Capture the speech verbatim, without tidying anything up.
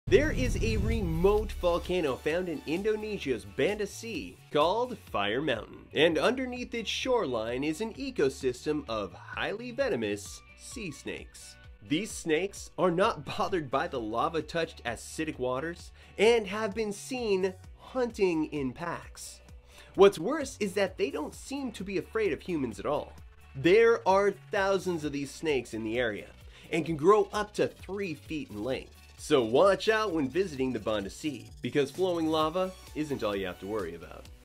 There is a remote volcano found in Indonesia's Banda Sea called Fire Mountain, and underneath its shoreline is an ecosystem of highly venomous sea snakes. These snakes are not bothered by the lava-touched acidic waters and have been seen hunting in packs. What's worse is that they don't seem to be afraid of humans at all. There are thousands of these snakes in the area and can grow up to three feet in length. So watch out when visiting the Banda Sea, because flowing lava isn't all you have to worry about.